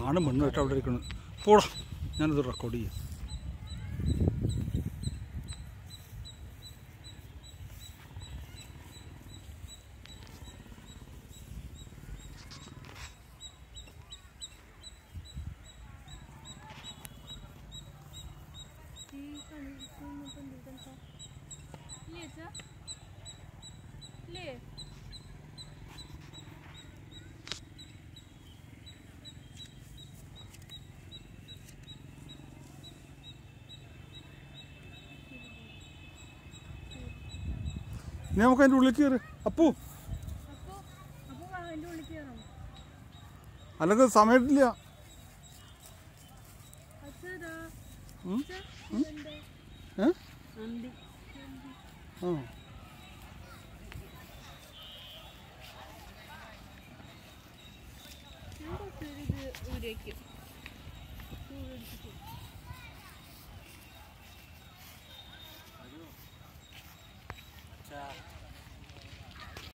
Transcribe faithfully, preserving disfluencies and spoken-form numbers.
ആണ് മണ്ണായിട്ട് അവിടെ ഇരിക്കുന്നത്. പോടാ, ഞാനത് റെക്കോർഡ് ചെയ്യാം. ഇനി നമുക്ക് അതിൻ്റെ ഉള്ളിൽ കയറി. അപ്പൂ അല്ലെങ്കിൽ സമയത്തില്ല. ആ